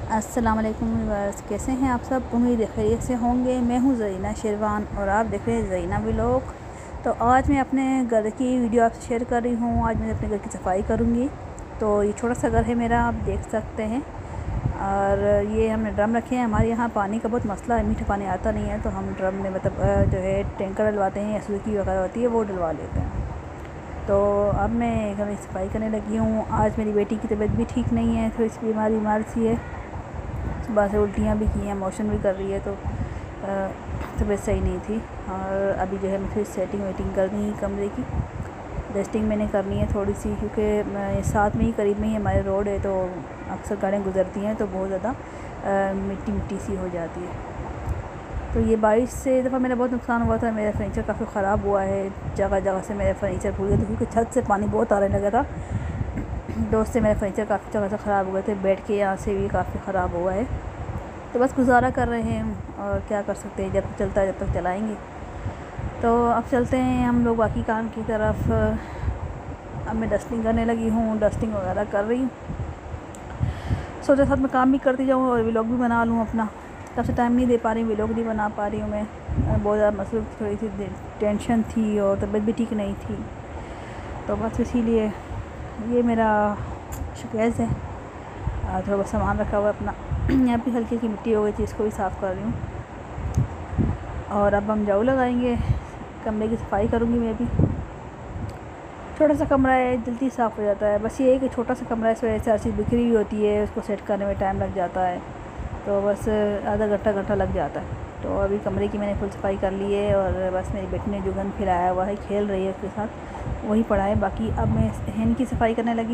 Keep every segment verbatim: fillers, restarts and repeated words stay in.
अस्सलाम वालेकुम व्यूअर्स, कैसे हैं आप सब। उम्मीद है खैरियत से होंगे। मैं हूं ज़रीना शेरवान और आप देख रहे हैं ज़रीना व्लॉग। तो आज मैं अपने घर की वीडियो आपसे शेयर कर रही हूं। आज मैं अपने घर की सफाई करूंगी। तो ये छोटा सा घर है मेरा, आप देख सकते हैं। और ये हमने ड्रम रखे हैं। हमारे यहाँ पानी का बहुत मसला है, मीठा पानी आता नहीं है, तो हम ड्रम में मतलब जो है टैंकर डलवाते हैं या सुजुकी वगैरह होती है वो डलवा लेते हैं। तो अब मैं घर की सफाई करने लगी हूँ। आज मेरी बेटी की तबीयत भी ठीक नहीं है, थोड़ी सी बीमारी बीमार सी है। सुबह से उल्टियाँ भी की हैं, मोशन भी कर रही है, तो तबीयत सही नहीं थी। और अभी जो है मैं थोड़ी सेटिंग वेटिंग करनी है कमरे की। डस्टिंग मैंने करनी है थोड़ी सी, क्योंकि साथ में ही करीब में ही हमारे रोड है, तो अक्सर गाड़ियाँ गुजरती हैं तो बहुत ज़्यादा मिट्टी मिट्टी सी हो जाती है। तो ये बारिश से दफ़ा मेरा बहुत नुकसान हुआ था। मेरा फर्नीचर काफ़ी ख़राब हुआ है, जगह जगह से मेरा फर्नीचर भूल गया था, क्योंकि छत से पानी बहुत आने लगा था। दोस्त से मेरा फर्नीचर काफ़ी जगह से ख़राब हो गए थे। बेड के यहाँ से भी काफ़ी ख़राब हुआ है। तो बस गुजारा कर रहे हैं, और क्या कर सकते हैं, जब तक चलता है जब तक चलाएँगे। तो अब चलते हैं हम लोग बाकी काम की तरफ। अब मैं डस्टिंग करने लगी हूँ, डस्टिंग वगैरह कर रही हूँ। सोचा साथ में काम भी करती जाऊँ और व्लॉग भी बना लूँ अपना। काफ़ी टाइम नहीं दे पा रही हूँ, व्लॉग नहीं बना पा रही हूँ मैं। बहुत ज़्यादा मसरूफ़, थोड़ी सी टेंशन थी और तबीयत भी ठीक नहीं थी, तो बस इसीलिए ये मेरा शिकायत है। थोड़ा बहुत सामान रखा हुआ है अपना। यहाँ भी हल्की हल्की मिट्टी हो गई थी, इसको भी साफ़ कर रही हूँ। और अब हम झाड़ू लगाएंगे, कमरे की सफाई करूँगी मैं भी। छोटा सा कमरा है, जल्दी साफ़ हो जाता है। बस ये है कि छोटा सा कमरा है, इस वजह से हर चीज़ बिखरी हुई होती है, उसको सेट करने में टाइम लग जाता है, तो बस आधा घंटा घंटा लग जाता है। तो अभी कमरे की मैंने फुल सफाई कर ली है, और बस मेरी बेटी ने जो गन फैलाया हुआ है, खेल रही है उसके साथ, वही पड़ा है। बाकी अब मैं सहन की सफाई करने लगी।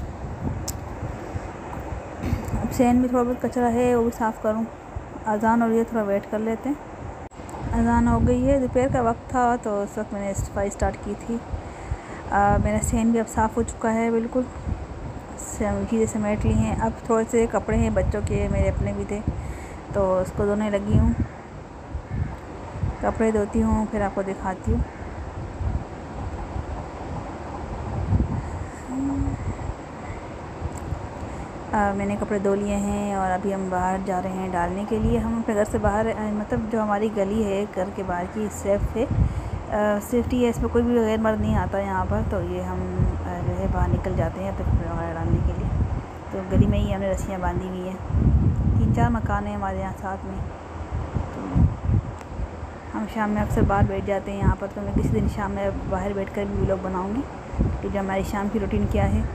अब सहन में थोड़ा बहुत कचरा है, वो भी साफ़ करूँ। अज़ान हो रही है, थोड़ा वेट कर लेते हैं। अज़ान हो गई है, दोपहर का वक्त था, तो उस वक्त मैंने सफाई स्टार्ट की थी। आ, मेरा सहन भी अब साफ़ हो चुका है बिल्कुल, चीज़ें समेट ली हैं। अब थोड़े से कपड़े हैं बच्चों के, मेरे अपने भी थे, तो उसको धोने लगी हूँ। कपड़े धोती हूँ, फिर आपको दिखाती हूँ। मैंने कपड़े धो लिए हैं, और अभी हम बाहर जा रहे हैं डालने के लिए। हम अपने घर से बाहर, मतलब जो हमारी गली है घर के बाहर की, सेफ है, सेफ्टी है, इसमें कोई भी गैर मर्द नहीं आता यहाँ पर। तो ये हम जो है बाहर निकल जाते हैं अपने कपड़े वगैरह डालने के लिए। तो गली में ही हमने रस्सियाँ बांधी हुई हैं। तीन चार मकान हैं हमारे यहाँ साथ में, तो हम शाम में अक्सर बाहर बैठ जाते हैं यहाँ पर। तो मैं किसी दिन शाम में बाहर बैठ कर भी व्लॉग बनाऊँगी कि जो हमारी शाम की रूटीन क्या है।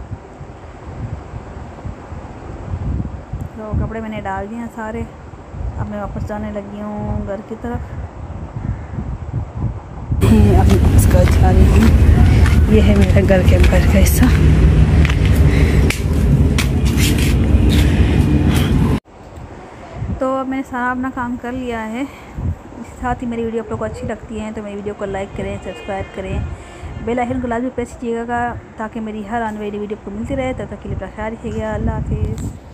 तो कपड़े मैंने डाल दिए हैं सारे। अब मैं वापस जाने लगी हूँ घर की तरफ। अब मैं वापस घर जा रही हूँ। ये है मेरा घर के अंदर का हिस्सा। तो अब मैंने सारा अपना काम कर लिया है। साथ ही मेरी वीडियो आप लोग को अच्छी लगती है तो मेरी वीडियो को लाइक करें, सब्सक्राइब करें, बेल आइकन को लाजमी प्रेस कीजिएगा, ताकि मेरी हर आने वाली वीडियो आपको मिलती रहे। तब तक के लिए अपना ख्याल रखिएगा। अल्लाह हाफिज़।